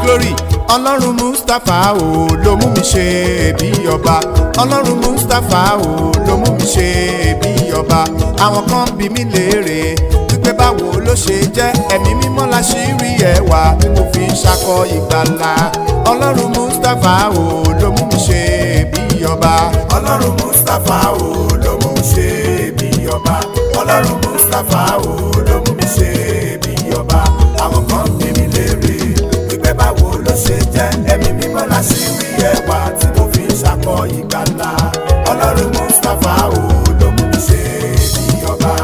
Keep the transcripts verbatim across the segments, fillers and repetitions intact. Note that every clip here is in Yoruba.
glory ọlọ́run mustapha o ló mú mi ṣe bí ọba ọlọ́run mustapha o ló mú mi ṣe bí ọba àwọn kan bí mi léèrè wípé báwo ló ṣe jẹ́ ẹ̀mí mímọ́ láṣírí ẹwà tí mo fi ń ṣakọ ìgbàlà ọlọ́run mustapha o ló mú mi ṣe bí ọba ọlọ́run mustapha o ló mú mi ṣe bí ọba ọlọ́run mustapha o ló mú mi ṣe bí ọba àwọn kan bí mi léèrè wípé báwo ló ṣe jẹ́ ẹ̀mí mímọ́ láṣírí ẹwà tí mo fi ń ṣakọ ìgbàlà ọlọ́run mustapha o ló mú mi ṣe bí ọba.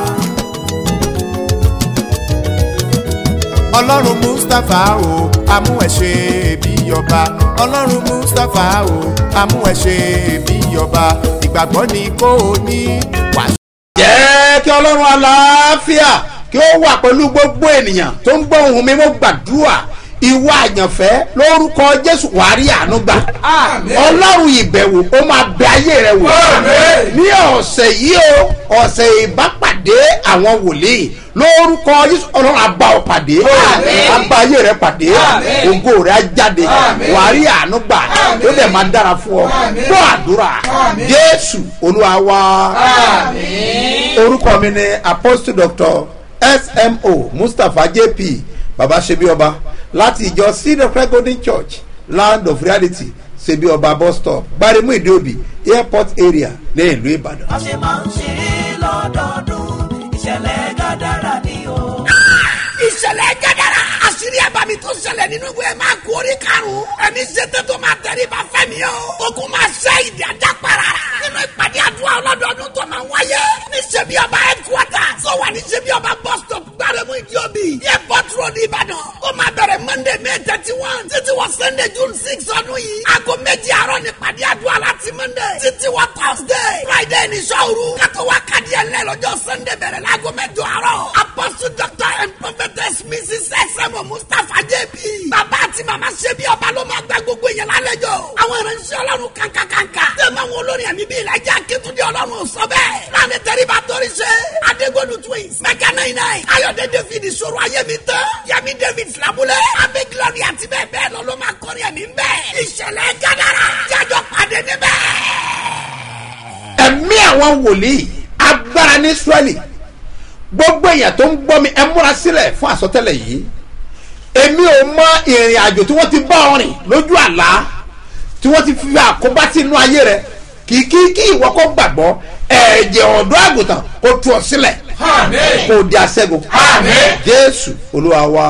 ọlọ́run mustapha o amú ẹ ṣe bí ọba ọlọ́run mustapha o amú ẹ ṣe bí ọba ìgbàgbọ́ ni kò ní wà. jẹ́ kí ọlọ́run àlàáfíà kí ó wà pẹ̀lú gbogbo ènìyàn tó ń gbọ́ ohùn mi mo gbàdúrà ìwọ àyànfẹ́ lórúkọ jésù wàá rí àánú gbà ọlọ́run ìbẹ̀wò ó máa bẹ ayé rẹ wò ní ọ̀sẹ̀ yìí o ọ̀sẹ̀ ìbápàdé àwọn wòlíì lórúkọ jésù ọlọ́run á bá ọ pàdé á bá ayé rẹ pàdé ògo rẹ á jáde wàá rí àánú gbà ó dẹ̀ máa dára fún ọ gbọ́ àdúrà jésù olúwa wa orúkọ mi ni apostle doctor S M O Mustapha J P baba ṣebí ọba láti ìjọ seed of christ golden church land of reality ṣebí ọba bus stop gbaremu ìdíòbí airport area ní ìlú ìbàdàn. a ṣe máa ń ṣe é lọ́dọọdún ìṣẹ̀lẹ̀ gàdára ni o. ìṣẹ̀lẹ̀ gàdára àṣírí àbámi tó ṣẹlẹ̀ nínú ìwé máa kú orí karùn-ún ẹni ṣètò tó máa tẹ̀lé bá fẹ́ mi o. ogun máa ṣe ìdí ajá para nínú ìpàdé àdúrà ọlọ́dọọdún tó máa wáyé ní ṣebí ọba headquarters tó wà ní ṣebí ọba bus stop gbaremu ìdíòbí airport road ìbàdàn ó máa bẹ̀rẹ̀ monday may thirty one títí wọ sunday june six ọdún yìí aago méjì àárọ̀ ní ìpàdé àdúrà láti monday títí wọ thursday friday ní sọ́ọ̀rù kátó wá kàdí ẹ̀ lẹ́ lọ́jọ́ sunday bẹ̀rẹ̀ láago mẹ́jọ àárọ̀ apostle doctor and prophetess mrs S M O Mustapha J P bàbá àti màmá ṣebí ọba ló máa gba gbogbo èèyàn lálejò àwọn ìránṣẹ́ ọlọ́run kankankanka tẹ̀mọ̀ àwọn olórin ẹ̀mí bíi ìlàjà akétúndé ọlọ́run sọ bẹ́ẹ̀ láàrin tẹ́ríba torí ṣe adégolu twins mẹ́kà náírà náírà ayọ̀dẹ david ìṣòro ayémi tán yẹmi david filabulẹ̀ abẹ́ glory àti bẹ́ẹ̀ bẹ́ẹ̀ lọ ló máa kọrin ẹ̀mí bẹ́ẹ̀ ìṣẹ̀lẹ̀ gàdára jájọ́ pàdé níbẹ̀. ẹ̀mí àwọn wòlíì agbára ní israẹli gbogbo èèyàn tó ń gbọ́ mi ẹ múra sílẹ̀ fún àsọtẹ́lẹ̀ yìí èmi ò mọ ìrìn àjò tí wọ́n ti bá ọ rìn lójú àlá tí wọ́n ti fi àkóbá sínú ayé rẹ kìkì kí ìwọ kó gbàgbọ́ ẹ̀jẹ̀ ọ̀dọ́ àgùntàn kó tú ọ sílẹ̀ kó di aṣẹ́gun jésù olúwa wa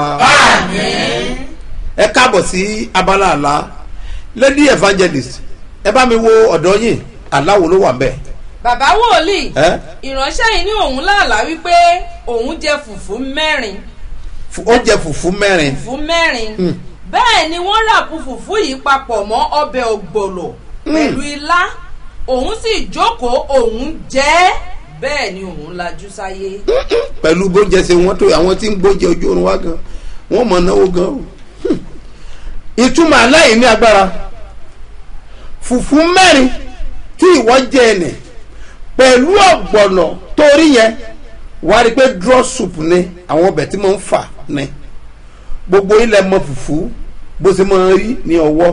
ẹ káàbọ̀ sí abala àlá lady evangelist ẹ bá mi wo ọ̀dọ́ yìí àlá wo ló wà ńbẹ̀. bàbá wòlíì ìránṣẹ́ yìí ní òun láàlá wípé òun jẹ fùfú mẹ́rin. ó jẹ fùfú mẹ́rin. fùfú mẹ́rin bẹ́ẹ̀ ni wọ́n ràpù fùfú yìí papọ̀ mọ́ ọbẹ̀ ògbòlò pẹ̀lú ilá òun sì jókòó òun jẹ́ bẹ́ẹ̀ ni òun lajú sáyé. pẹ̀lú bóúnjẹ ṣe wọ́n tó àwọn tí ń gbóúnjẹ ojú oorun wá gan wọ́n mọ̀ náwó gan o. ìtumọ̀ aláì ní agbára fùfú mẹ́rin tí ìwọ jẹ ẹnì pẹ̀lú ọ̀gbọ̀nọ̀ torí yẹn wà á rí i pé draw soup ni àwọn ọbẹ̀ tí mo ń fà ni gbogbo ilẹ̀ mọ fùfú bó ṣe máa ń rí ní ọwọ́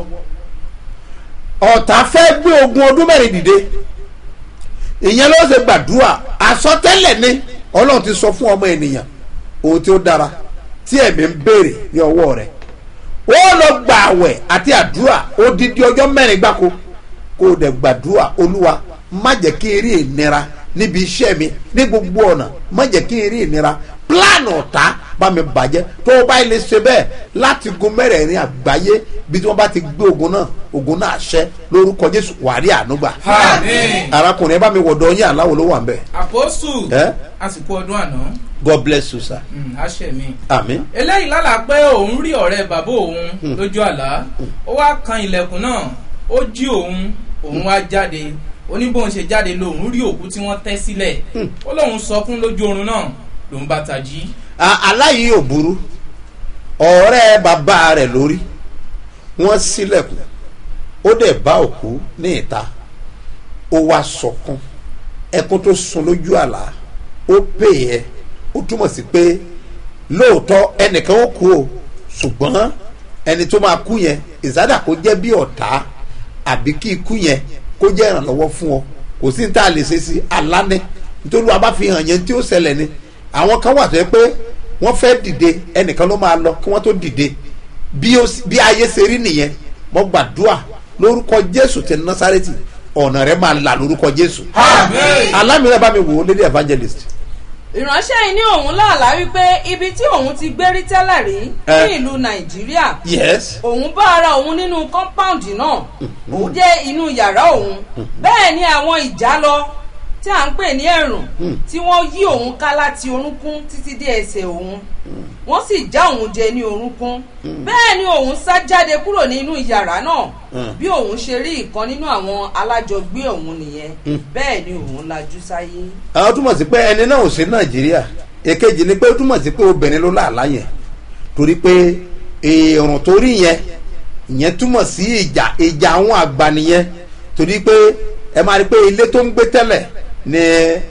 ọ̀tá fẹ́ gbé ogun ọdún mẹ́rin dìde ìyẹn ló ṣe gbàdúrà àsọtẹ́lẹ̀ ni ọlọ́run ti sọ fún ọmọ ènìyàn ohun tí ó dára tí ẹ̀mí ń béèrè ní ọwọ́ rẹ̀ ó lọ gba àwẹ̀ àti àdúrà odidi ọjọ́ mẹ́rin gbáko kó o dẹ̀ gbàdúrà olúwa má jẹ́ kí eré ìnira níbi iṣẹ́ mi ní gbogbo ọ̀nà má jẹ́ kí eré ìnira pílánù ọ̀tá bá mi bàjẹ́ tó o bá ilé ṣe bẹ́ẹ̀ láti gun mẹ́rẹ̀ẹ̀rin àgbáyé bí tí wọ́n bá ti gbé ogun náà ogun náà ṣẹ́ lórúkọ jésù wàrí ànúgbà. arákùnrin ẹ bá mi wọ̀dọ̀ yín aláwo ló wà ń bẹ̀. àpòsù àsìkò ọdún àná. God bless you sir. àṣẹ mi. àmín. eléyìí lálàá pé òun rí ọ̀rẹ́ bàbá òun lójú àlá ó wá kan ilẹ̀kùn náà ó jí òun òun wá jáde oníbòun ṣe jáde lòun rí òkú tí wọ́n tẹ́ sílẹ̀ ó lóun sọ fún lójú oorun náà lòun bá tají. aláyìí ò burú ọ̀rẹ́ bàbá rẹ̀ lórí wọ́n sílẹ̀kùn ó dẹ̀ bá òkú ní ìta ó wá sọkún ẹkún tó sun lójú àlá ó pè é ó túmọ̀ sí pé lóòótọ́ ẹnìkan ó kú o ṣùgbọ́n ẹni tó máa kú yẹn ìsádà kó jẹ́ bí ọ̀tá àbí kí ikú yẹn kó jẹ́ ìrànlọ́wọ́ fún ọ kò sí ní tá a lè ṣe sí alánẹ́ nítorí wàá bá fi hàn yẹn tí ó ṣẹlẹ̀ ni àwọn kan wà tó yẹ pé wọ́n fẹ́ dìde ẹnìkan ló máa lọ kí wọ́n tó dìde bí ayé ṣe rí nìyẹn mo gbàdúrà lórúkọ Jésù ti Násárẹ́tì ọ̀nà rẹ̀ máa là lórúkọ Jésù. alámìíràn bá mi wò ó lédè evangelist. ìránṣẹ́ yìí ní òun láàlá wípé ibi tí òun ti gbé rí tẹ́lẹ̀ rí ní ìlú Nàìjíríà yes òun bá ara òun nínú kọ́ńpáùndì náà òun dé inú yàrá òun bẹ́ẹ̀ ni àwọn ìjàlọ tí à ń pè ní ẹ̀rùn tí wọ́n yí òun ká láti orúnkún títí dé ẹsẹ̀ òun wọ́n sì já òun jẹ ní orúnkún bẹ́ẹ̀ ni òun sá jáde kúrò nínú yàrá náà bí òun ṣe rí ìkan nínú àwọn alájọgbé òun nìyẹn bẹ́ẹ̀ ni òun lajú sáyé. àwọn túmọ̀ sí pé ẹni náà ò sí Nàìjíríà èkejì ni pé ó túmọ̀ sí pé obìnrin ló láàlá yẹn torí pé èrùn tó rí yẹn ìyẹn túmọ̀ sí ìjà ìjà àwọn àgbà nìyẹn torí pé ẹ máa rí pé ilé tó ń gbé tẹ́lẹ̀ ni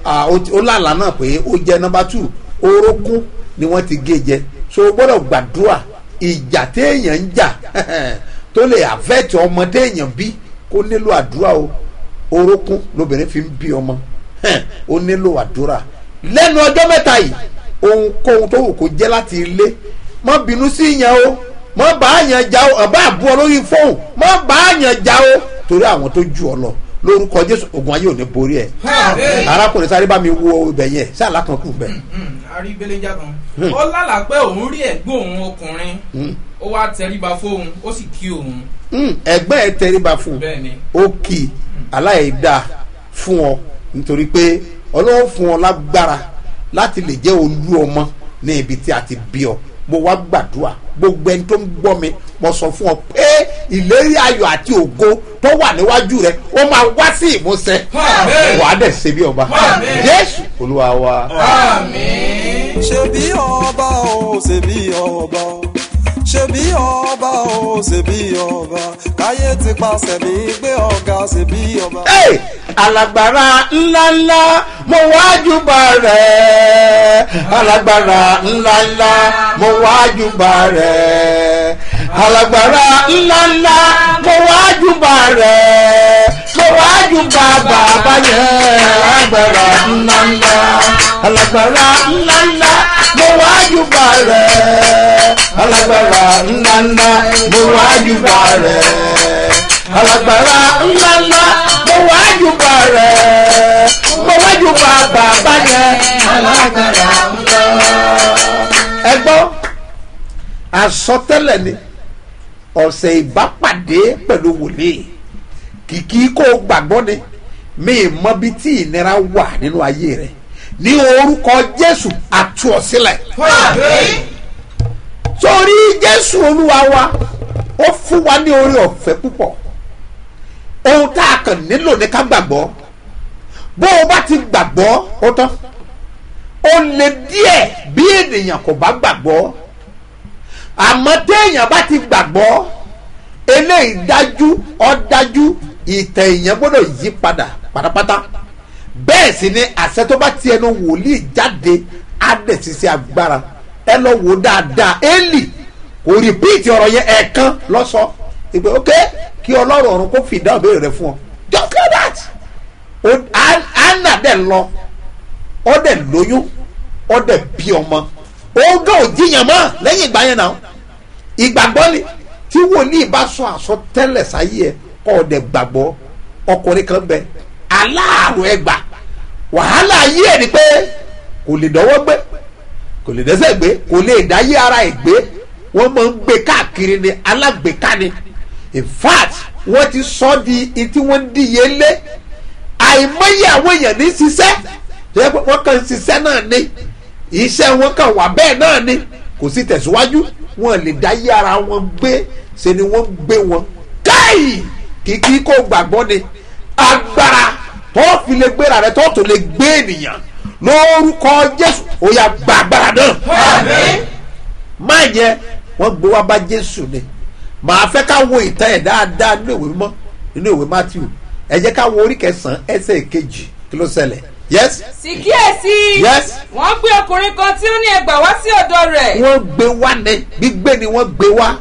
ó lálàá náà pé ó jẹ́ nọ́mbà two orókún ni wọ́n ti gé jẹ so o gbọ́dọ̀ gbàdúrà ìjà téèyàn ń jà tó lè àfẹ́tì ọmọ téèyàn bí kó nílò àdúrà o orókún lóbìnrin fi ń bí ọmọ ó nílò àdúrà lẹ́nu ọjọ́ mẹ́ta yìí ohunkóhun tó wù kó jẹ́ láti ilé má bínú sí yẹn o má bá yẹn jà o ọba àbúrò lórí fóònù má bá yẹn jà o torí àwọn tó ju ọ lọ lórúkọ Jésù ogun ayé ò ní borí ẹ arákùnrin sáré bá mi wo ibẹ̀ yẹn sí àlákànkù bẹ. arígbéléjà kan ó lálàá pé òun rí ẹ̀gbọ́n òun ọkùnrin ó wá tẹríba fóun ó sì kí òun. ẹgbẹ́ ẹ tẹríba fún ó kì í aláìda fún ọ nítorí pé Ọlọ́run fún ọ lágbára láti lè jẹ́ olú ọmọ ní ibi tí a ti bí ọ mo wá gbàdúrà gbogbo ẹni tó ń gbọ́ mi mo sọ fún ọ pé ìlérí ayọ̀ àti ògo tó wà níwájú rẹ ó máa wá sí ìmúṣẹ wàá dẹ̀ ṣe bí ọba Jésù Olúwa wa. ṣe bí ọba o ṣe bí ọba ṣe bí ọba o ṣe bí ọba káyé ti pàṣẹ mi gbé ọ̀gá ṣe bí ọba. alágbára ńláńlá mo wájú bá rẹ̀ alágbára ńláńlá mo wájú bá rẹ̀ alágbára ńláńlá mo wájú bá rẹ̀ mo wájú bá bàbá yẹn alágbára ńláńlá alágbára ńláńlá mo wájú bá rẹ̀ alágbára ńláńlá mo wájú bá rẹ̀ alágbára ńláńlá mo wájú bá rẹ̀ mo wájú bá bàbá yẹn alágbára ńlá. ẹ gbọ́ àsọtẹ́lẹ̀ ni ọ̀sẹ̀ ìbápàdé pẹ̀lú wòlíì kìkì kó gbàgbọ́ ni mi mọ bí tí ìnira wà nínú ayé rẹ ní orúkọ Jésù àtú ọ sílẹ̀. sórí Jésù Olúwa wa ó fún wa ní oore ọ̀fẹ́ púpọ̀ ohun tá a kàn nílò ní ká gbàgbọ́ bó o bá ti gbàgbọ́ ó tán ó lè díẹ̀ bí ènìyàn kò bá gbàgbọ́ àmọ́ téèyàn bá ti gbàgbọ́ eléyìí dájú ó dájú ìtẹ̀ èèyàn gbọ́dọ̀ yí padà pátápátá bẹ́ẹ̀ sì ni àṣẹ tó bá ti ẹnu wòlíì jáde á dẹ̀ ṣiṣẹ́ agbára ẹ lọ wò dáadáa Élì kò rìpíìtì ọ̀rọ̀ yẹn ẹ̀ẹ̀kan lọ́sọ ìgbẹ́ ok kí Ọlọ́run ọ̀run kó fìdá òbéèrè rẹ fún ọ just like that Anna dẹ̀ lọ ọ dẹ̀ lóyún ọ dẹ̀ bí ọmọ ogún òjìyàn mọ́ lẹ́yìn ìgbà yẹn náà ìgbàgbọ́ ni tí wòlíì bá sọ àsọtẹ́lẹ̀ sáyé ẹ kọ́ ọ dẹ̀ gbàgbọ́ ọkùnrin kan bẹ aláàrùn ẹgbà wàhálà ayé ẹ ni pé kò lè dọ́wọ́ gbé kò lè dẹ́sẹ̀ gbé kò lè dáyé ara ẹ̀ gbé wọ́n máa ń gbé káàkiri ni alágbèéká ni in fact wọ́n ti sọ di tí wọ́n ń díye lé àìmọye àwọn èèyàn ní ṣiṣẹ́ tó yẹ pé wọ́n kàn ń ṣiṣẹ́ náà ni iṣẹ́ wọn kàn wà bẹ́ẹ̀ náà ni kò sí tẹ̀síwájú wọn lè dáyé ara wọn gbé ṣe ni wọ́n gbé wọn káì kìkì kó gbàgbọ́ ni agbára tó fi lè gbéra rẹ tó tó lè gbé ènìyàn lórúkọ Jésù ó yá gba agbára náà. Àmín. máa yẹ wọ́n gbé wá bá Jésù ni màá fẹ́ ká wo ìtàn ẹ̀ dáadáa nínú ìwé mímọ́ nínú ìwé Matthew ẹ jẹ́ ká wo orí kẹsàn-án ẹsẹ̀ kejì kí ló ṣẹlẹ̀. yes. sì kíyèsí. yes. wọ́n gbé ọkùnrin kan tí ó ní ẹgbà wá sí ọ̀dọ̀ rẹ̀. wọ́n gbé wá ní gbígbé ni wọ́n gbé wá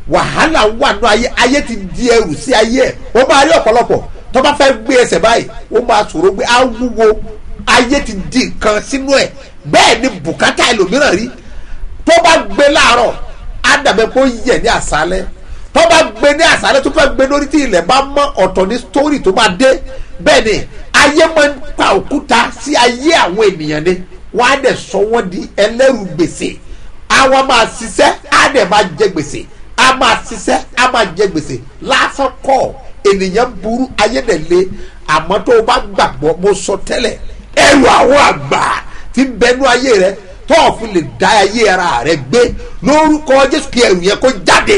wàhálà wà nù ayé ayé ti di ẹrù sí ayé ẹ̀ ó máa rí ọ̀pọ̀lọpọ̀ tó bá fẹ́ gbé ẹsẹ̀ báyìí ó máa ṣòro gbé á wúwo ayé ti di nǹkan sínú ẹ̀ bẹ́ẹ̀ ni bùkátà ẹlòmíràn rí tó bá gbé láàárọ̀ á dàbẹ̀ kó yẹ ní àṣálẹ́ tó bá gbé ní àṣálẹ́ tó fẹ́ gbé lórí tí ilẹ̀ bá mọ́ ọ̀tọ̀ ní sítórì tó máa dé bẹ́ẹ̀ ni ayé máa ń pa òkúta sí ayé àwọn ènìyàn ni wọ́n á dẹ̀ sọ wọ́n di ẹlẹ́rù gbèsè àwọn máa ṣiṣẹ́ á dẹ̀ máa jẹ gbèsè á máa ṣiṣẹ́ á máa jẹ gbèsè lásán kọ́ ènìyàn burú ayé dẹ̀ le àmọ́ tó o bá gbàgbọ́ mo sọ tẹ́lẹ̀ ẹrù àwọn àgbà tí ń bẹnu ayé rẹ tó o fi lè dá ayé ara rẹ gbé lórúkọ Jésù kí ẹrù yẹn kó jáde.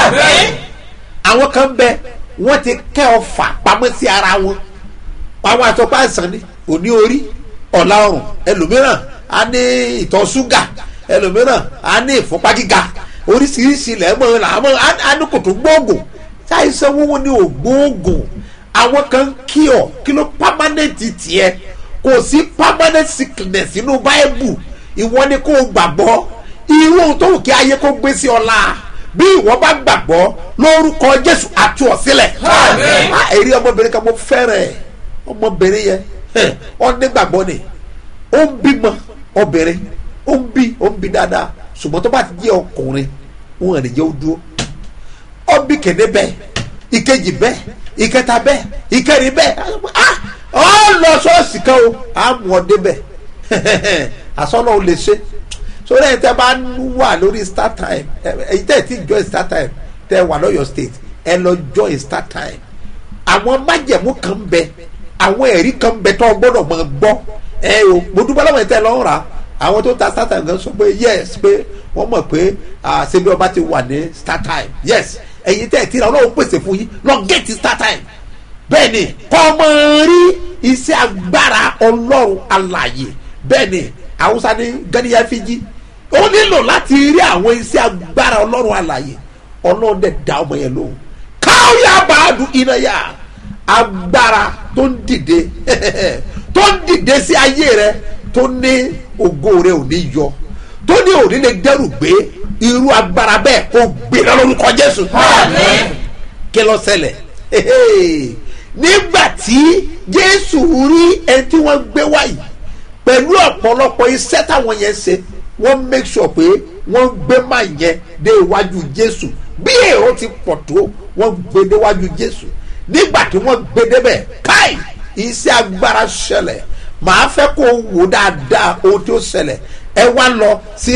àwọn kan bẹ wọ́n ti kẹ́ ọfà pamọ́ sí ara wọn àwọn àtọ́pá àìsàn ni òní orí ọ̀la ọrùn ẹlòmíràn á ní ìtọ̀ ṣúgà ẹlòmíràn á ní ìfúnpá gíga oríṣiríṣi lẹ́mọ̀ làwọn á ní kòtò gbóògùn ṣàìsàn wọ́wọ́ ní ògbóògùn àwọn kan kí ọ kí ló permanent tiẹ̀ kò sí permanent sickness inú báíbù ìwọ ni kò gbàgbọ́ irú ohun tó wù kí ayé kó gbé sí ọ̀la bí ìwọ bá gbàgbọ́ lórúkọ Jésù àtú ọ sílẹ̀. èrè ọmọbìnrin kan mo fẹ́rẹ̀ ọmọbìnrin yẹn ọ nígbàgbọ́ ni ó ń bímọ obìnrin ó ń bí ó ń bí dáadáa ṣùgbọ́n tó bá ti jẹ́ ọkùnrin wọn ò ní jẹ́ ó dúró ó bí kéde bẹ́ẹ̀ ìkejì bẹ́ẹ̀ ìkẹta bẹ́ẹ̀ ìkẹrin bẹ́ẹ̀ ọ lọ ṣọ́ọ̀ṣì kan o á mú ọ débẹ̀ àsọ̀nà ò lè ṣe sórí ẹ̀ tẹ́ bá wà lórí start time ẹ̀yin tẹ́ ẹ̀ tí join start time tẹ́ ẹ wà lọ́yọ̀ state ẹ lọ join start time àwọn májẹ̀mú kan bẹ àwọn ẹ̀rí kan bẹ tó gbọ́dọ̀ máa gbọ́ ẹ o mo dúpẹ́ lọ́wọ́ ẹ̀ tẹ́ ẹ lọ́ọ́ rà àwọn tó ta start time gan sọ pé yes pé wọ́n mọ̀ pé ṣebí ọba ti wà ní start time yes ẹ̀yin tẹ́ ẹ̀ tí ra ọlọ́run pèsè fún yín lọ gẹ́ẹ̀tì start time bẹ́ẹ̀ ni kọ́ ọmọ rí iṣẹ́ agbára ọlọ́run alààyè bẹ́ẹ̀ ni haúsá ní ganiya fiji ó nílò láti rí àwọn iṣẹ́ agbára ọlọ́run alààyè ọlọ́run dẹ̀ dá ọmọ yẹn lóhùn káwé àbáàdùn iná yá agbára tó ń dìde tó ń dìde sí ayé rẹ tó ní ògo rẹ ò ní yọ tó ní òní lè dẹ́rù gbé irú agbára bẹ́ẹ̀ kó gbé lórúkọ Jésù. kí ló ṣẹlẹ̀ nígbà tí Jésù rí ẹni tí wọ́n gbé wáyé pẹ̀lú ọ̀pọ̀lọpọ̀ iṣẹ́ táwọn yẹn ṣe wọ́n make sure pé wọ́n gbé máa yẹn dé iwájú Jésù bí èrò ti pọ̀ tó wọ́n gbé déwájú Jésù nígbà tí wọ́n gbé débẹ̀ káì iṣẹ́ agbára ṣẹlẹ̀ màá fẹ́ kó wò dáadáa ohun tó ṣẹlẹ̀ ẹ wá lọ sí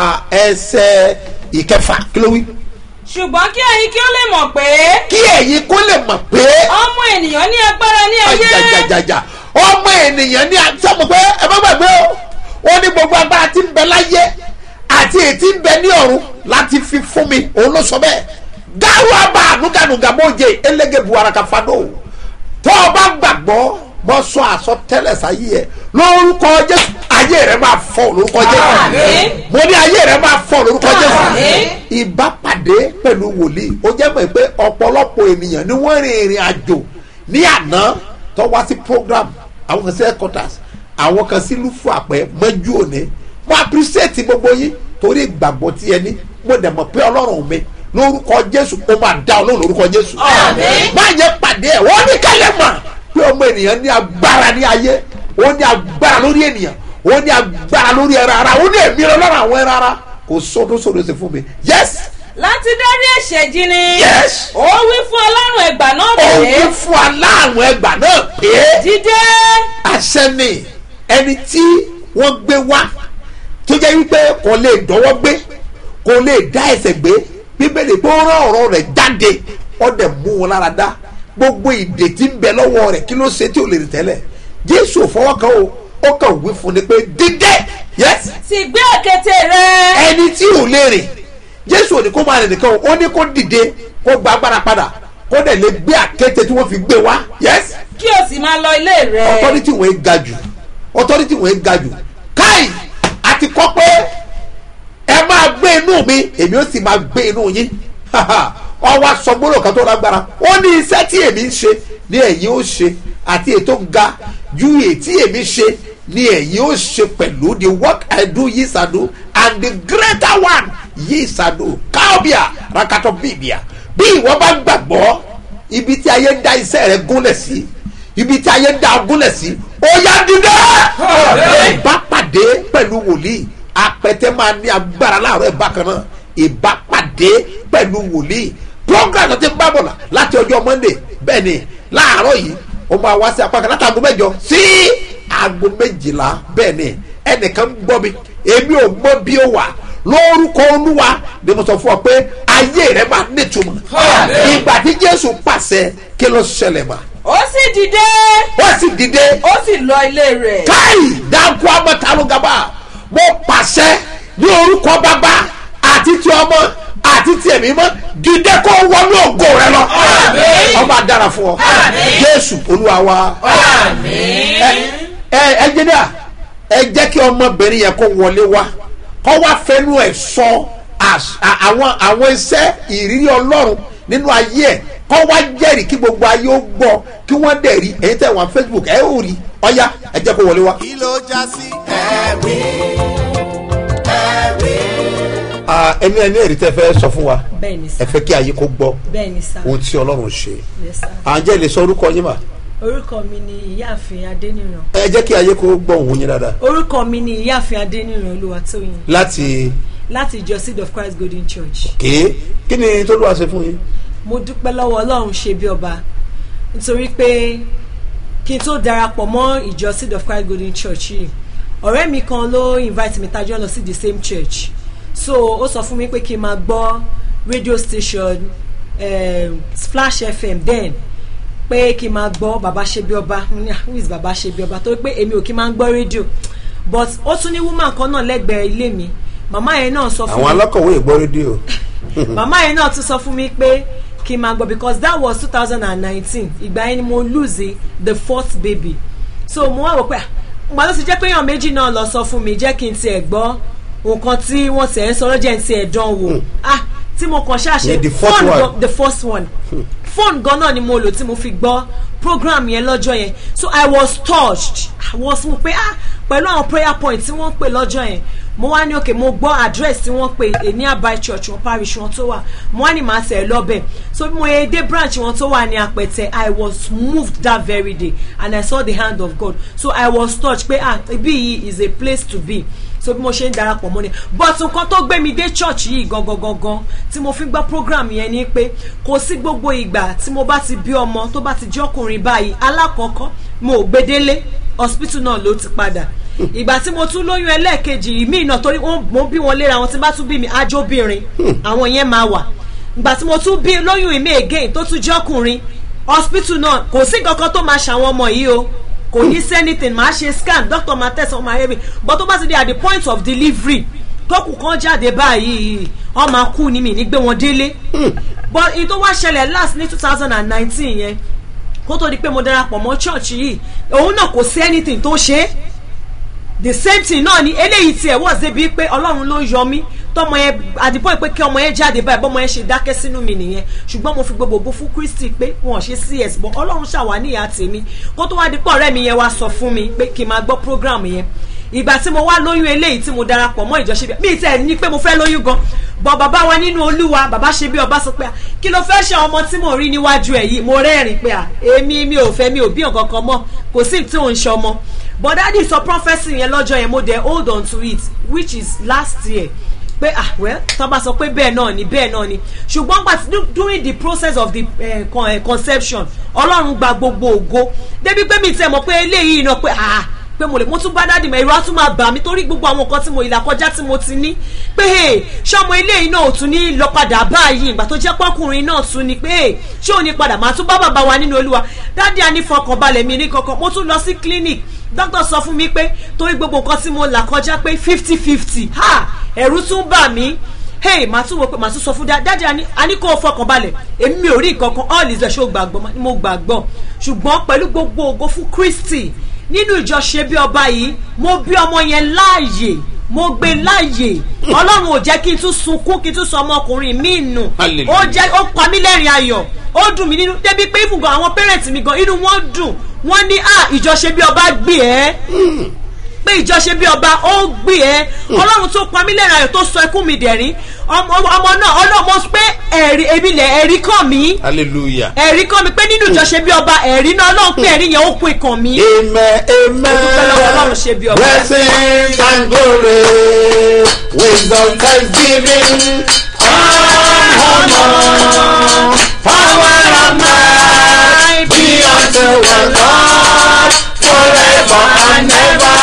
ẹsẹ̀ ìkẹfà kí ló wí. ṣùgbọ́n kí ẹ̀yin kí ó lè mọ̀ pé. kí ẹ̀yin kó lè mọ̀ pé. ọmọ ènìyàn ní agbára ní ayé. jajajaja ọmọ ènìyàn ní sọmọ pé ẹ má gbàgbé o ó ní gbogbo agbára tí ń bẹ láyé àti èyí tí ń bẹ ní ọ̀run láti fi fún mi òun ló sọ bẹ́ẹ̀ gáwó àbá ànúgànúgà mọ́jẹ elége buhara kàfádó tó o bá gbàgbọ́ bọ́ sọ àsọtẹ́lẹ̀ sáyé ẹ lórúkọ Jésù ayé rẹ máa fọ́ lórúkọ Jésù mo ní ayé rẹ máa fọ́ lórúkọ Jésù ìbápàdé pẹ̀lú wòlíì ó jẹ́ mọ̀ pé ọ̀pọ̀lọpọ̀ ènìyàn ni wọ́n rin ìrìn àjò ní àná tó wá sí program àwọn kan sí headquarters àwọn kan sí lúfù àpẹ mọ́jú òní mo appreciate gbogbo yín torí ìgbàgbọ́ tí ẹ ní mo dẹ̀ mọ̀ pé Ọlọ́run mi lórúkọ Jésù ó máa dá Ọlọ́run lórúkọ Jésù máa yẹ pàdé ẹ̀ wọ́n ní kálẹ̀ mọ̀ pé ọmọ ènìyàn ní agbára ní ayé ó ní agbára lórí ènìyàn ó ní agbára lórí ẹran ara ó ní ẹ̀mí Ọlọ́run àwọn ẹran ara kò sódó sódó sí fún mi yes. láti dárí ẹ̀ṣẹ̀ jì ni. yes. ó wí fún ọlọ́run ẹgbà náà pé. ó wí fún aláàrùn ẹgbà náà pé. dídé. àṣẹ ni ẹni tí wọ́n gbé wá tó jẹ́ wípé kò lè dọ́wọ́ gbé kò lè dá ẹsẹ̀ gbé bíbélì pé ó rán ọ̀rọ̀ rẹ̀ jáde ó dẹ̀ mú wọn lára dá gbogbo ìdè tí ń bẹ lọ́wọ́ rẹ̀ kí ló ṣe tí ò lè rìn tẹ́lẹ̀ Jésù fọwọ́ kan o ó kàn wí fún ni pé dídé. yes. sì gbé àkéte rẹ. ẹni tí ò lè rìn Jésù ò ní kó máa rìn nìkan o ó ní kó dìde kó gba agbára padà kó dẹ̀ lè gbé àkéte tí wọ́n fi gbé wá. yes. kí o sì máa lọ ilé rẹ. authority wọ́n ga jù authority wọ́n ga jù káì àti kọ́ pé ẹ máa gbé inú mi èmi ó sì máa gbé inú yín ọwọ́ sọgbọ́nọ̀ kan tó lágbára ó ní iṣẹ́ tí èmi ń ṣe ní ẹ̀yin ó ṣe àti ètò ga ju èyí tí èmi ṣe ní ẹ̀yin ó ṣe pẹ̀lú the work I do ye shall do and the greater one yìí sàdó káòbíà rakato bíbíà bí ìwọ bá gbàgbọ́ ibi tí ayé dá iṣẹ́ rẹ gúnlẹ̀ sí ibi tí ayé dá gúnlẹ̀ sí ó yá dídá ìbá pàdé pẹ̀lú wòlíì apẹtẹ máa ní agbára láàárọ̀ ìbákan náà ìbá pàdé pẹ̀lú wòlíì program tó ti bá bọ̀ láti ọjọ́ monday bẹ́ẹ̀ ni láàárọ̀ yìí ó máa wá sí apá kan láti aago mẹ́jọ sí aago méjìlá bẹ́ẹ̀ ni ẹnìkan gbọ́ mi èmi ò gbọ́ bí ó wà lórúkọ olúwa ni mo sọ fún ọ pé ayé rẹ máa nítumọ̀ ìgbà tí jésù pàṣẹ kí ló ṣẹlẹ̀ mà. ó sì dìde. ó sì dìde. ó sì lọ ilé rẹ̀. káì dáńkú amọ̀tàlùgàbà mo pàṣẹ ní orúkọ bàbá àti ti ọmọ àti tí èmi mọ dìde kó wọnú ògo rẹ lọ ọba dára fún ọ jésù olúwa wa ẹ ẹ jẹ́ dà ẹ jẹ́ kí ọmọbìnrin yẹn kó wọlé wá kó wá fẹnu ẹ̀ sọ àwọn àwọn iṣẹ́ ìrírí ọlọ́run nínú ayé ẹ̀ kó wá jẹ́rìí kí gbogbo ayé ó gbọ́ kí wọ́n dẹ̀ rí ẹ̀yin tẹ̀ wọ́n facebook ẹ̀ ò rí ọ̀ya ẹ jẹ́ kó wọlé wá. kí ló já sí ẹ̀rí ẹ̀rí. ẹni ẹni èrè tẹ fẹ́ sọ fún wa bẹ́ẹ̀ni sá ẹ fẹ́ kí ayé kó gbọ́ bẹ́ẹ̀ni sá ohun tí ọlọ́run ṣe yes sá à ń jẹ́ lè sọ orúkọ yín mà. orúkọ mi ni ìyáàfin adéníran. ẹ jẹ́ kí ayé kó gbọ́ òun yín dáadáa. orúkọ mi ni ìyáàfin adéníran olúwatóyìn. láti. láti ìjọ seed of christ golden church. kéé kí ni tó lọ́wọ́ ṣe fún yín. mo dúpẹ́ lọ́wọ́ ọlọ́run ṣe bí ọba nítorí pé kí n tó darapọ̀ mọ́ ìjọ seed of christ golden church yìí ọ̀rẹ́ mi kan ló invite mi tájọ́ lọ sí the same church so ó sọ fún mi pé kí n máa gbọ́ radio station um, Splash F M then pé kí n máa gbọ́ bàbá ṣe bí ọba who is bàbá ṣe bí ọba torí pé èmi ò kí n máa gbọ́ rédíò but ó tún ní woman kan náà lẹ́gbẹ̀ẹ́ ilé mi màmá yẹn náà sọ fún mi àwọn alákọ̀wé ìgbọ́ rédíò màmá yẹn náà tún sọ fún mi pé kí n máa gbọ́ because that was two thousand nineteen ìgbà yẹn ni mo lose the fourth baby so mo wá wò pé ìgbà tó ti jẹ́ pé èèyàn méjì náà lọ sọ fún mi jẹ́ kí n tiẹ̀ gbọ́ nǹkan tí wọ́n ti ẹ̀ ń sọ lọ́jọ́ ẹ̀ ń tiẹ̀ dán wò ah tí mo kàn ṣàṣe phone gan the first one phone gan náà ni mo lò tí mo fi gbọ́ program yẹn lọ́jọ́ yẹn so I was touched I was mo pé ah pẹ̀lú àwọn prayer point tí wọ́n pè lọ́jọ́ yẹn mo wá ní òkè mo gbọ́ address tí wọ́n pè é ní Abai church wọn parish wọn tó wà mo wá ní màá tẹ̀ lọ́bẹ̀ so bí mo yẹ dé branch wọn tó wà ní Apẹ̀tẹ̀ I was moved that very day and I saw the hand of God so I was touched pé ah ibi yìí is a place to be so bí mo ṣe ń darapọ̀ mọ́ ni but nǹkan tó gbé mi dé church yìí gangan gangan tí mo fi gbọ́ program yẹn ni pé kò sí gbogbo ìgbà tí mo bá ti bí ọmọ tó bá ti jẹ́ ọkùnrin báyìí alákọ̀ọ́kọ́ mo ò gbedele hospital náà ló ti padà ìgbà tí mo tún lóyún ẹlẹ́ẹ̀kejì mí náà torí mo bí wọn léra wọn tí bá tún bí mi ajóbìnrin àwọn yẹn máa wà ìgbà tí mo tún bí lóyún ìmí again tó tún jẹ́ ọkùnrin hospital náà kò sí kankan tó máa ṣàwọn ọmọ yìí o kò ní sí anything máa ṣe scan doctor máa tẹ̀sán máa yẹ mi but tó bá ti di at the point of delivery tókù kan jáde báyìí wọ́n máa kú ní mi ní gbé wọn délé but èyí tó wá ṣẹlẹ̀ last ní two thousand nineteen yẹn kó tó di pé mo darapọ̀ mọ́ church yìí òun náà kò sí anything tó ṣe the same thing náà ni eléyìí tiẹ̀ wọ́n ṣe bíi pé ọlọ́run ló yọ mí tọmọ yẹn àdìpọ̀ pé kí ọmọ yẹn jáde báyìí bọ́mọ yẹn ṣe dákẹ́ sínú mi nìyẹn ṣùgbọ́n mo fi gbogbo fún Kristi pé wọn ṣe C S bọ́ ọlọ́run ṣàwà níyà tèmi kó tó wá dípọ̀ ọ̀rẹ́ mi yẹn wá sọ fún mi pé kí n máa gbọ́ program yẹn ìgbà tí mo wá lóyún eléyìí tí mo darapọ̀ mọ́ ìjọ ṣe bí mi tẹ̀ ní pé mo fẹ́ lóyún gan bọ́ bàbá wa nínú olúwa bàbá ṣe bí ọba sọ pé kí ló fẹ́ ṣe ọmọ tí mo rí níwájú ẹ̀ yìí mo rẹ́rìn pé èmi mi ò fẹ́ mi ò bí nǹkan kan mọ́ kò sí tí ò ń ṣe ọmọ but daddy sọ prophecy yẹn lọ́jọ́ yẹn mo dẹ̀ hold on to it which is last year pé ah well tó bá sọ pé bẹ́ẹ̀ náà ni bẹ́ẹ̀ náà ni ṣùgbọ́n gbà during the process of the uh, con, uh, conception ọlọ́run gba gbogbo ògo débi pé mi tẹ̀ mọ̀ pé eléyìí náà pé ah pé mo lè mo tún bá dáàdì mọ ìró á tún máa bà mí torí gbogbo àwọn nǹkan tí mo ìlà kọjá tí mo ti ní pé ṣọmọ eléyìí náà ò tún ní lọ padà báyìí ìgbà tó jẹ́ pọ́kùnrin náà tún ni pé ṣé ò ní padà máa tún bá bàbá wa nínú olúwa dáàdì á ní fọkànbalẹ̀ mi ní kankan mo tún lọ sí clinic doctor sọ fún mi pé torí gbogbo nǹkan tí mo là kọjá pé fifty fifty ha ẹ̀rù tún bà mí hey màá tún wo pé màá tún sọ fún dáàdì á ní kó o fọkànbalẹ̀ èmi ò rí nǹkan kan all is well ṣé o gbàgbọ́ mo gbàgbọ́ ṣùgbọ́n pẹ̀lú gbogbo ògo fún Kristi nínú ìjọ ṣe bí ọba yìí mo bí ọmọ yẹn láàyè mo gbé láàyè ọlọ́run ò jẹ́ kí n tún sunkún kí n tún sọ ọmọkùnrin mi nù ó jẹ́ ó pa mí lẹ́rìn ayọ̀ ó dùn mí nínú débi pé ìfúngàn àwọn pẹ́rẹ́ǹtì mi gan inú wọn dùn wọ́n ní à ìjọ ṣe bí ọba gbé ẹ́ pé ìjọṣe bí ọba ó gbé ẹ ọlọ́run tó pa mí lẹ́rìn ayọ̀ tó sọ ẹkún mi dẹ̀rín ọmọ náà ọlọ́mọ pé ẹ̀rí ebi lẹ̀ ẹ̀rí kàn mí hallelujah ẹ̀rí kàn mí pé nínú ìjọṣe bí ọba ẹ̀rí náà ọlọ́run pé ẹ̀rí yẹn ó pin kàn mí. amen amen blessings and glory wisdom thanksgiving honor power and might be unto the Lord forever and ever.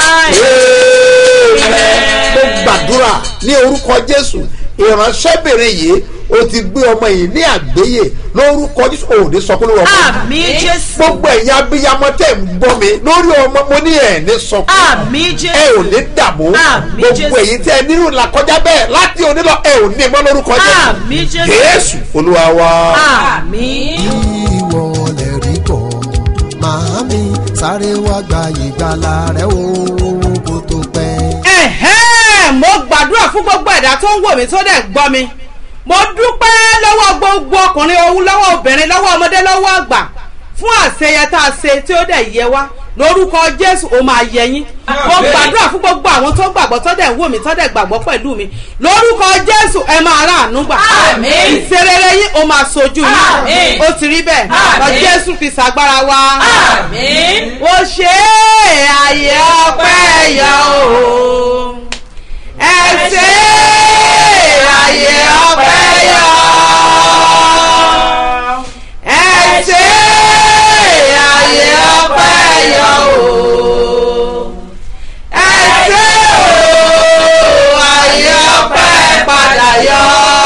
Amen. Mo gbàdúrà ní orúkọ Jésù ìránṣẹ́bìnrin yìí o ti gbé ọmọ yìí ní àgbéyè lórúkọ Jésù ò ní sọkún lórí ọmọ. àmín Jésù. gbogbo ẹ̀yin abiyamọ tẹ̀ ń gbọ́ mi lórí ọmọ mo ní ẹ̀ ní sọkún. àmín Jésù. ẹ ò ní dààmú. àmín Jésù. gbogbo èyí tẹ́ ẹ nínú làkọjá bẹ́ẹ̀ láti òní lọ ẹ ò ní mọ́ lórúkọ Jésù. àmín Jésù. Jésù Olúwa wa. àmín. ìwọ lè rí bọ̀ màámi sáré wá gba ìgbàlà rẹ o kó tó pẹ́. ẹ̀hẹ́n mo gbàdúrà fún gbogbo ẹ̀dá tó ń wò mí tó dẹ̀ gbọ́ mi mo dúpẹ́ lọ́wọ́ gbogbo ọkùnrin òun lọ́wọ́ obìnrin lọ́wọ́ ọmọdé lọ́wọ́ àgbà fún àṣeyẹ tá a ṣe tí ó dẹ̀ yẹ wá lórúkọ Jésù ó máa yẹ yín mo gbàdúrà fún gbogbo àwọn tó gbàgbọ́ tó dẹ̀ ń wò mí tó dẹ̀ gbàgbọ́ pẹ̀lú mi lórúkọ Jésù ẹ máa rà àánú gbà ìṣerere yín ó máa sojú yín ó ti rí bẹ́ẹ̀ lọ Jésù fi ṣàgbára wa ó ṣe é àyè ọpẹ́ yọ o ẹ ṣe é àyè ọpẹ́ yọ ẹ ṣe é àyè ọpẹ́ yọ o ẹ ṣe o àyè ọpẹ́ padà yọ.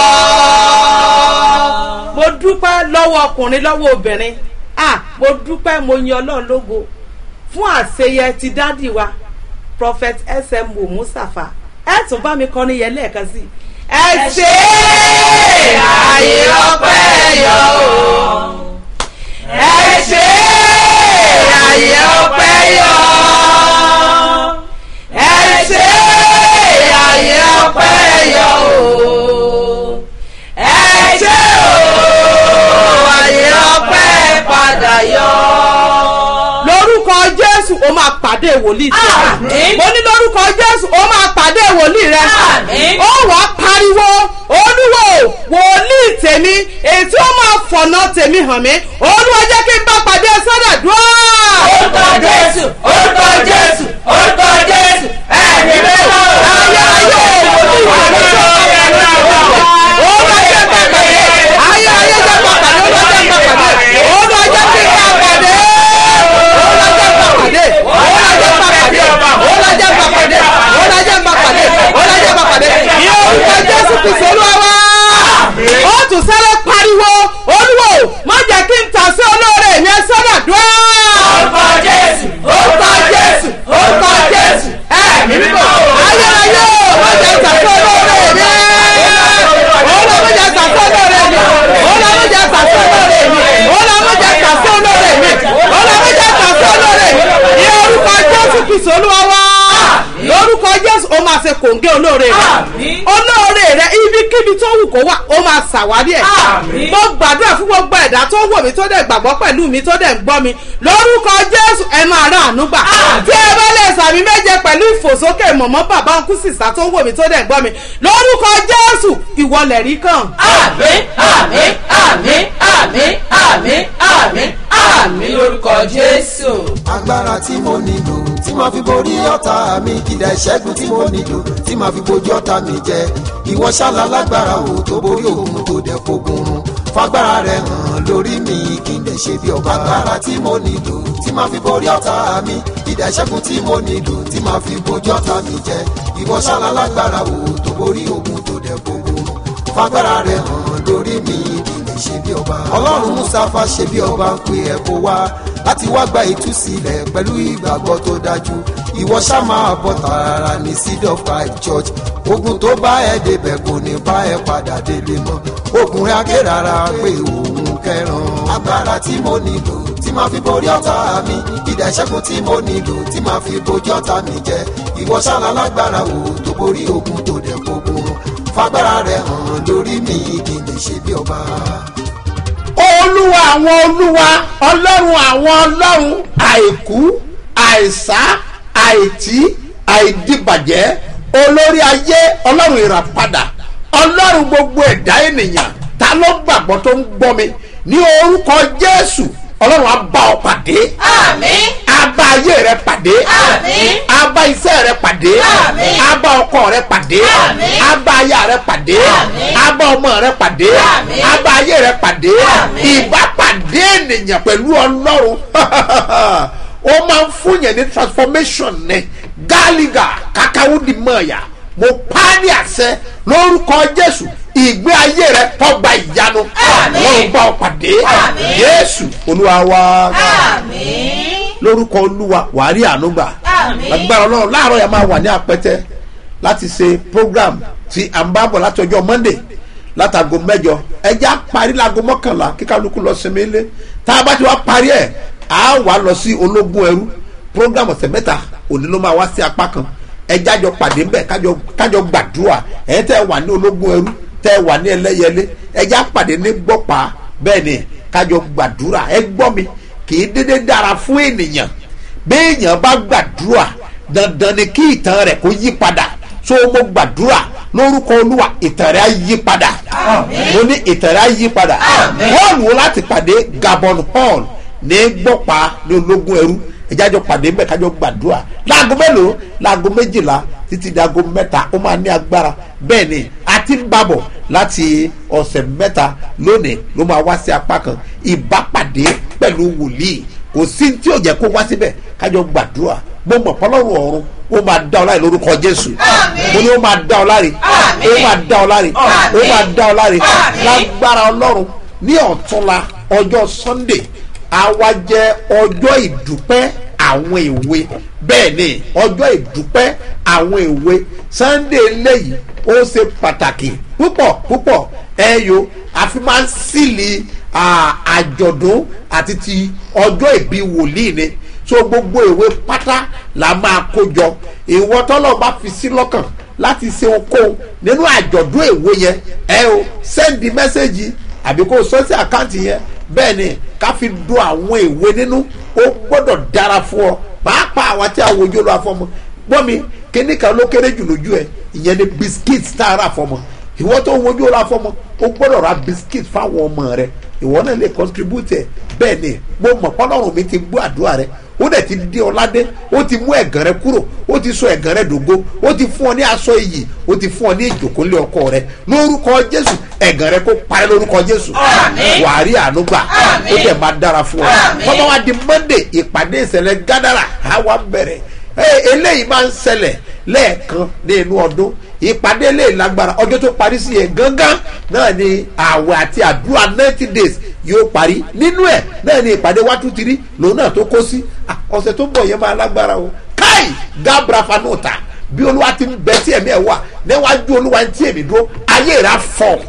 mo dúpẹ́ lọ́wọ́ ọkùnrin lọ́wọ́ obìnrin ah mo dúpẹ́ mo yin Ọlọ́run lógo fún àṣeyẹ ti dádì wa prophet S M O Mustapha ẹ tún bá mi kọrin yẹn lẹ́ẹ̀kan sí i. ẹ ṣe àyè ọpẹ́ yọ o ẹ ṣe àyè ọpẹ́ yọ ẹ ṣe àyè ọpẹ́ yọ o ẹ ṣe o àyè ọpẹ́ padà yọ. lórúkọ Jésù ó máa pàdé wòlíì tẹ mo ní lórúkọ Jésù ó máa pàdé wòlíì rẹ ó wàá pariwo Olúwo wòlíì tèmi ètí ó máa fọ̀nà tèmi hàn mí Olúwa jẹ́ kí n bá pàdé sọ́dàdúrà. orúkọ Jésù orúkọ Jésù orúkọ Jésù ẹ̀mí mẹ́ta ayé ayé wòlíì wòlíì Olúwa jẹ́ bá pàdé ayé ayé jẹ́ bá pàdé Olúwa jẹ́ bá pàdé Olúwa jẹ́ kí n bá pàdé ọlọ́jẹ́ pàpàdé ọlọ́jẹ́ pàpàdé ọlọ́jẹ́ pàpàdé ní orúkọ Jésù Kristi Olúwa wa ó tún sẹ́lẹ̀ pariwo Olúwo má jẹ́ kí n tà sí olóore mi ẹ sọ́dọ̀ dùn. orúkọ Jésù orúkọ Jésù orúkọ Jésù ẹ̀mí mímọ́ ayérayé má jẹ́ tà sí olóore mi ọlọ́wọ́ má jẹ́ tà sí olóore mi ọlọ́wọ́ má jẹ́ tà sí olóore mi ọlọ́wọ́ má jẹ́ tà sí olóore mi ọlọ́wọ́ má jẹ́ tà sí olóore mi ní orúkọ Jésù Kristi Olúwa wa lórúkọ Jésù ó máa ṣe kòǹgẹ́ olóore rẹ olóore rẹ ibikíbi tó wù kó wà ó máa ṣàwárí ẹ̀ mo gbàdúrà fún gbogbo ẹ̀dá tó wò mí tó dẹ̀ gbàgbọ́ pẹ̀lú mi tó dẹ̀ ń gbọ́ mi lórúkọ Jésù ẹ máa rà àánú gbà tí ẹ bá lè sàmì méje pẹ̀lú ìfòsókè mọ̀mọ́ bàbá ń kú sísá tó wò mí tó dẹ̀ ń gbọ́ mi lórúkọ Jésù ìwọlẹ̀ rí kàn. àmín àmín àmín àmín àmín àmín àmín lórúkọ Jésù. agbára tí mo nílò tí màá fi borí ọ̀tá mi ìdá ìṣẹ́gun tí mo nílò tí màá fi bojú ọ̀tá mi jẹ ìwọ ṣálá lágbára o tó borí òun tó dẹ̀ fogun run fagbára rẹ hàn lórí mi kí n dẹ̀ ṣe bí ọba agbára tí mo nílò tí màá fi borí ọ̀tá mi ìdá ìṣẹ́gun tí mo nílò tí màá fi bojú ọ̀tá mi jẹ ìwọ ṣálá lágbára o tó borí òun tó dẹ̀ fogun run fagbára rẹ hàn lórí mi kí n dẹ̀ ṣe bí ọba ọlọ́run Mustapha ṣe bí ọba ń pè ẹ́ kó wá láti wá gba ìtúsílẹ̀ pẹ̀lú ìgbàgbọ́ tó dájú ìwọ ṣá máa bọ̀ tààrà ní Seed of Christ Church ogun tó bá ẹ débẹ̀ kò ní bá ẹ padà délé mọ́ ogun rẹ̀ akérara pé òun kẹran agbára tí mo nílò tí máa fi borí ọ̀tá mi ìdá ìṣẹ́gun tí mo nílò tí máa fi bojú ọ̀tá mi jẹ ìwọ ṣálá lágbára o tó borí ogun tó dẹ̀ gbogbo fagbára rẹ̀ hàn lórí mi kí n lè ṣe bí ọba. Olúwa àwọn olúwa ọlọ́run àwọn ọlọ́run àìkú àìsá àìtí àìdìbàjẹ́ olórí ayé ọlọ́run ìràpadà ọlọ́run gbogbo ẹ̀dá ènìyàn ta ló gbàgbọ́ tó ń gbọ́ mi ní orúkọ jésù ọlọ́run á bá ọ pàdé. àmín. á bá ayé rẹ pàdé. àmín. á bá iṣẹ́ rẹ pàdé. àmín. á bá ọkọ rẹ pàdé. àmín. á bá aya rẹ pàdé. àmín. á bá ọmọ rẹ pàdé. àmín. á bá ayé rẹ pàdé. àmín. ìbápàdé ènìyàn pẹ̀lú ọlọ́run ó máa ń fún yẹn ní transformation ní gálígà kákáwúdì mọ̀ọ́yà mo pa á ní àṣẹ lórúkọ jésù ìgbé ayé rẹ tọgbà ìyanu wọn bá ọ pàdé jésù olúwa wa lórúkọ olúwa wàá rí àánú gbà lágbára ọlọ́run láàárọ̀ yẹn máa wà ní apẹtẹ láti ṣe program tí à ń bá bọ̀ láti ọjọ́ monday látago mẹ́jọ ẹjẹ́ á parí láago mọ́kànlá kíkálukú lọ sinmi ilé tá a bá ti wá parí ẹ̀ á wà lọ sí ológun ẹrú program ọ̀sẹ̀ mẹ́ta òní ló máa wá sí apá kan ẹjẹ́ àjọ pàdé ńbẹ̀ kájọ kájọ gbàdúrà ẹ̀ tẹ́ wà ní ológun ẹrú tẹ́ wà ní ẹlẹ́yẹlé ẹjẹ́ àpàdé ní gbọ́pàá bẹ́ẹ̀ ni kájọ gbàdúrà ẹ gbọ́ mi kì í dédé dára fún ènìyàn béèyàn bá gbàdúrà dandan ni kí ìtàn rẹ̀ kó yí padà so mo gbàdúrà lórúkọ olúwa ìtàn rẹ̀ á yí padà mo ní ìtàn rẹ̀ á yí padà hall wo láti pàdé Gabon hall ní gbọ́pàá ní ológun ẹrú ẹjẹ́ àjọ pàdé ńbẹ̀ kájọ gbàdúrà láago mélòó láago méjìlá títí dago mẹ́ta ó máa ní agbára bẹ́ẹ̀ ni a ti ń babọ̀ láti ọ̀sẹ̀ mẹ́ta lónìí ló máa wá sí apá kan ìbápàdé pẹ̀lú wòlíì kò sí tí ò jẹ́ kó wá síbẹ̀ kájọ gbàdúrà mo mọ̀ fọlọ́run ọ̀run ó máa dá ọ láre lórúkọ jésù mo ní ó máa dá ọ láre ó máa dá ọ láre ó máa dá ọ láre lágbára ọlọ́run ní ọ̀túnla ọjọ́ sunday àwa jẹ́ ọjọ́ ìdúpẹ́ àwọn èwe bẹ́ẹ̀ ni ọjọ́ ìdúpẹ́ àwọn èwe sunday lẹ́yìn ó ṣe pàtàkì púpọ̀ púpọ̀ ẹ̀yọ́ àfi máa ń sílì àjọ̀dún àti ti ọjọ́ ìbí wòlíì ni so gbogbo èwe pátá la máa kó jọ ìwọ tọ́lọ́ bá fi sí lọ́kàn láti ṣe okòó nínú àjọ̀dún èwe yẹn ẹ o sẹ́ndì mẹ́sẹ̀gì àbí kó o sọ sí àkáǹtì yẹn bẹ́ẹ̀ ni ká fi dùn àwọn èwe nínú ó gbọ́dọ̀ dára fún ọ pàápàá àwọn tí a wojú lọ afọmọ gbọ́ mi kíní kan ló kéré jù lójú ẹ ìyẹn ni biscuit tá a rà fọmọ ìwọ tó wojú lọ afọmọ ó gbọ́dọ̀ ra biscuit fáwọn ọmọ rẹ ìwọ náà lè contribute ẹ bẹ́ẹ̀ ni mo mọ̀ pọ́nlọ́run mi ti gbọ́ àdúrà rẹ ó dẹ̀ ti dé ọládé ó ti mú ẹ̀gàn rẹ kúrò ó ti sọ ẹ̀gàn rẹ dògo ó ti fún ọ ní aṣọ iyì ó ti fún ọ ní ìjòkólé ọkọ rẹ lórúkọ jésù ẹ̀gàn rẹ kó parẹ́ lórúkọ jésù wàá rí àánú gbà ó dẹ̀ máa dára fún ọ tọ́ba wa di monday ìpàdé ìṣẹ̀lẹ̀ gádàrà àwa bẹ̀rẹ̀ eléyìí máa ń ṣẹlẹ̀ lẹ́ẹ̀kan ní inú ọdún ìpàdé lè lágbára ọjọ́ tó parí sí yẹn gángan náà ni àwẹ̀ àti àdúrà ninety days yóò parí nínú ẹ̀ náà ni ìpàdé one two three lòun náà tó kó sí ọ̀sẹ̀ tó ń bọ̀ yẹn máa lágbára o káì gábra fanota bí olúwa ti ń bẹ tí ẹ̀mí ẹ̀ wà níwájú olúwa tí èmi dúró ayé rà fọ̀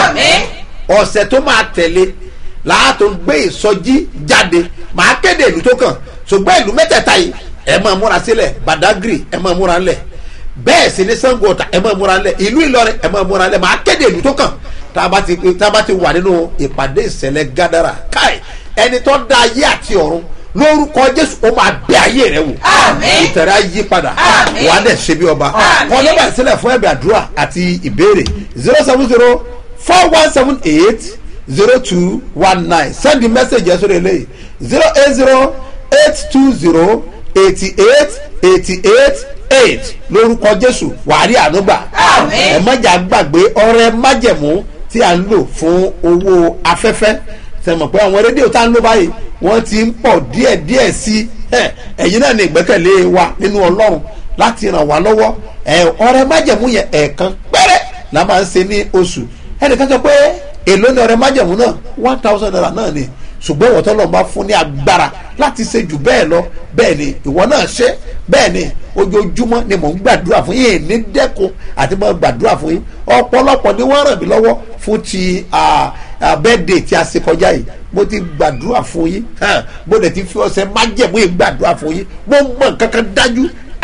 ọ̀sẹ̀ tó máa tẹ̀lé láàtò gbé ìsọjí jáde màá kéde ìlú tó kàn ṣùgbọ́n ìlú mẹ́tẹ̀ẹ̀ta yìí ẹ̀ máa múra sílẹ̀ Badagry ẹ̀ máa múra ńlẹ̀ bẹ́ẹ̀ sì ni Sango Ọ̀tà ẹ̀ máa múra ńlẹ̀ ìlú Ìlọrin ẹ̀ máa múra ńlẹ̀ màá kéde ìlú tó kàn tá a bá ti tá a bá ti wà nínú ìpàdé ìṣẹ̀lẹ̀ gádàrà káì ẹni tó dá ayé àti ọ̀run lórúkọ Jésù ó máa bẹ ayé rẹ wò ìtẹ̀rẹ̀ ayé padà wà á dẹ̀ ṣe bí ọba wọn ló bá sílẹ̀ fún ẹ̀bẹ̀ àdúrà àti ìbéèrè zero seven zero four one seven eight zero two one nine send the message yẹn sórí eléyìí zero eight zero eight two zero eighty eight eighty eight eight lórúkọ Jésù wàárí ànúgbà ẹ mọ̀jà gbàgbé ọrẹ májẹ̀mú tí a ń lò fún owó afẹ́fẹ́ sẹ́mọ̀ pé àwọn rédíò tá ń lò báyìí wọ́n ti ń pọ̀ díẹ̀ díẹ̀ sí ẹ̀yin náà ní ìgbẹ́kẹ̀lé wa nínú Ọlọ́run láti ràn wá lọ́wọ́ ọrẹ májẹ̀mú yẹn ẹ̀ẹ̀kan péré la máa ń ṣe ní oṣù ẹnìkan sọ pé èló ni ọrẹ májẹ̀mú náà one thousand naira náà ni ṣùgbọ́n ìwọ tọ́lọ́ bá fún ní agbára láti ṣe jù bẹ́ẹ̀ lọ bẹ́ẹ̀ ni ìwọ náà ṣe bẹ́ẹ̀ ni ojoojúmọ́ ni mò ń gbàdúrà fún yín ní dẹ́kun àti mò ń gbàdúrà fún yín ọ̀pọ̀lọpọ̀ ni wọ́n ràn mí lọ́wọ́ fún ti bẹ́ẹ̀dẹ̀ tí a ṣe kọjá yìí mo ti gbàdúrà fún yín mo dẹ̀ ti fi ọ̀sẹ̀ májẹ̀mú yìí gbàdúrà fún yín mo mọ̀ nǹkan kan dájú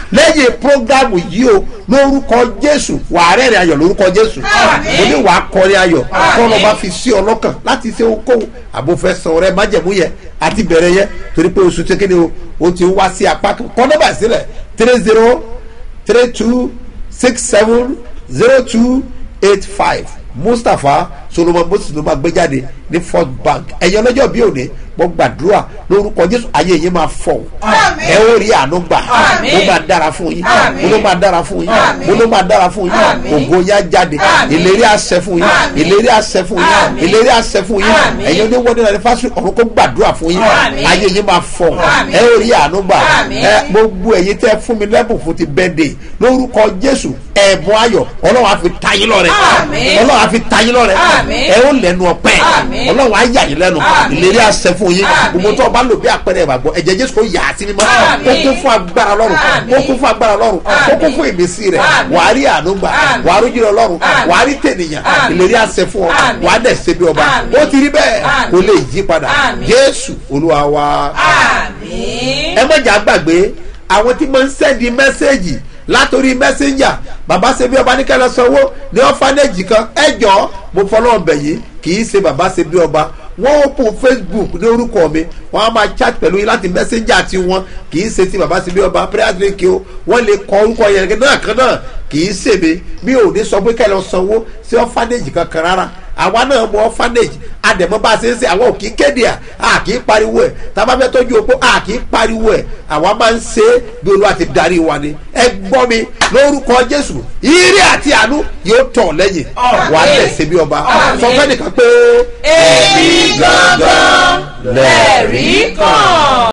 lẹ́yìn prógámù yìí o lórúkọ jésù wàá rẹ́rìn ayọ̀ lórúkọ jésù mo ní wàá kọrin ayọ̀ kọ́nà bá fi sí ọlọ́kàn láti ṣe ohunkóhun àbòfẹ́ san ọ̀rẹ́ májẹ̀mú yẹn àti bẹ̀rẹ̀ yẹn torí pé oṣù tẹ́kẹ́ni o o ti wá sí apá kan kọ́ nọ́mbà sílẹ̀ three zero three two six seven zero two eight five mustapha solomon moses ló máa gbé jáde ní first bank ẹ̀yin ọlọ́jọ́ bí òní mo gbàdúrà lórúkọ jésù ayé yìí máa fọ̀ ẹ ó rí àánú gbà mo máa dára fún yín mo ló máa dára fún yín mo ló máa dára fún yín ògo yá jáde ìlérí àṣẹ fún yín ìlérí àṣẹ fún yín ìlérí àṣẹ fún yín ẹ̀yin oníwọ́n ní nàìjíríà fásitì ọ̀run kó gbàdúrà fún yín ayé yìí máa fọ̀ ẹ ó rí àánú gbà ẹ gbogbo ẹ̀yin tẹ́ fún mi lẹ́bùn fún ti bẹ́ẹ̀dẹ̀ lórúkọ jésù ẹ̀bùn ayọ̀ ọlọ́run á fi ta yín lọ́rẹ ọlọ́run á fi ta yín lọ́rẹ ẹ ó lẹ́nu ọpẹ́ ọlọ́run á yà yín lẹ́nu ìlérí àṣẹ fún yín gbogbo tó o bá lò bí àpẹẹrẹ ìgbàgbọ́ ẹ̀jẹ̀ jésù kò yà á sí mímọ́ ó kún fún agbára lọ́rùn ó kún fún agbára lọ́rùn ó kún fún ìmísí rẹ̀ wàá rí àánú gbà wàá rí jìnnà lọ́rùn wàá rí tènìyàn ìlérí àṣẹ fún ọ wàá dẹ̀ ṣe bí ọba ó ti rí bẹ́ẹ̀ kò lè yí padà jésù olúwa wa. ẹ mọ̀jà gbàgbé àwọn tí mo ń sẹ́ndì mẹ́sẹ̀gì látòrí mẹ́sẹ̀njà bàbá ṣe bí ọba ní kẹlẹ́ sanwó ní ọ́fánẹ́jì kan ẹjọ́ mo fọlọ́ ọbẹ̀ yìí kì í ṣe bàbá ṣe bí ọba wọ́n open facebook ní orúkọ mi wọ́n á máa chat pẹ̀lú yín láti mẹ́sẹ̀njà tí wọ́n kì í ṣe ti bàbá ṣe bí ọba prayer drink o wọ́n lè kọ orúkọ yẹn náà kan náà kì í ṣe mi mi ò ní sọ pé kẹlẹ́ sanwó sí ọ́fánẹ́jì kankan rárá àwa náà mọ ọ́fánẹ́jì àdẹ̀mọ́ bá a ṣe ń ṣe àwọn ò kì í kéde à à kì í pariwo ẹ̀ tábà fẹ́ tọ́jú opó à kì í pariwo ẹ̀ àwa máa ń ṣe é bí olúwa ti darí wa ni ẹ gbọ́ mi lórúkọ jésù ire àti àánú yóò tọ̀ lẹ́yìn wà á lẹ̀ ṣe bí ọba sọ fẹ́ nìkan pé. èmi gangan lẹ́rìí kan.